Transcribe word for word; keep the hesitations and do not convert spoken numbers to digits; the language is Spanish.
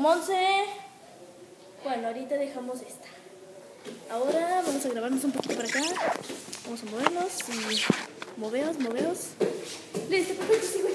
Monse. Bueno, ahorita dejamos esta. Ahora vamos a grabarnos un poquito para acá. Vamos a movernos y moveos, moveos. Listo, perfecto, sigo.